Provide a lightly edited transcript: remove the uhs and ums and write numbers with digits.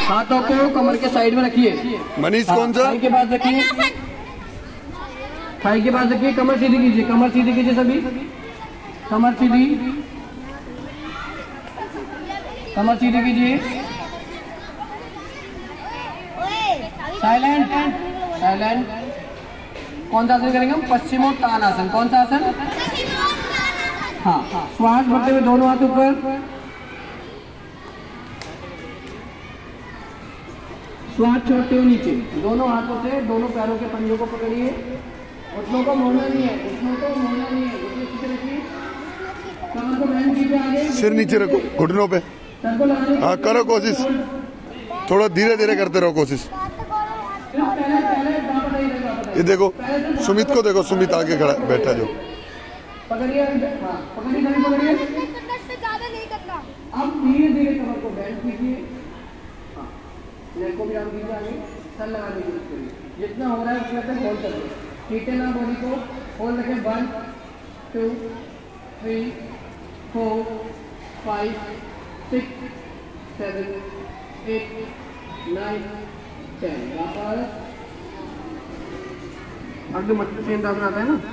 हाथों को कमर के साइड में रखिए। मनीष कौन सा? थाई के पास रखिए, थाई के पास रखिए। कमर सीधी कीजिए, कमर सीधी कीजिए सभी, कमर सीधी, कमर सीधी कीजिए। Silent, silent. कौन सा आसन करेंगे हम? पश्चिमोत्तानासन। कौन सा आसन? हाँ, श्वास भरते हुए दोनों हाथ ऊपर, श्वास छोड़ते हुए नीचे। दोनों हाथों से दोनों पैरों के पंजों को पकड़िए। घुटनों को मोड़ना नहीं है, घुटनों को मोड़ना नहीं है। घुटने सीधे रखिए, कमर को बैंड कीजिए आगे, सिर नीचे रखो घुटनों पे। सर को लगाने की हाँ करो कोशिश, थोड़ा धीरे धीरे करते रहो कोशिश। ये देखो सुमित को देखो, सुमित आगे खड़ा बैठा जो। पकड़िए, हाँ पकड़िए, पकड़िए। अब धीरे धीरे कमर को बैंड कीजिए, लेग को भी आप कीजिए आगे, सर लगाने की कोशिश करिए। जितना हो रहा है उतना तक होल्ड करिए, खींचे ना बॉडी को, होल्ड रखें। 1 2 3 4 5 6 7 8 9 10। वापस आगे मत आता है ना।